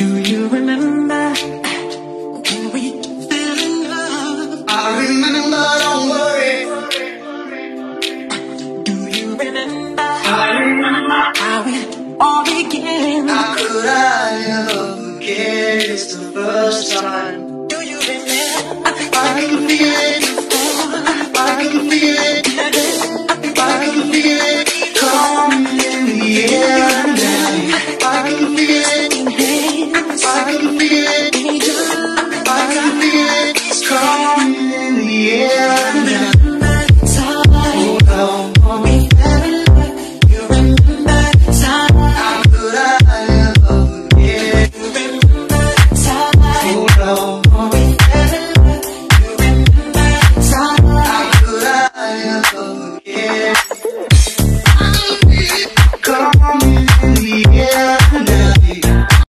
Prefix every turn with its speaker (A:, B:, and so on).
A: Do you remember when we fell in love? I remember, don't worry. Do you remember? I remember how it all began. How could I ever forget? It's the first time. Do you remember? I can feel it.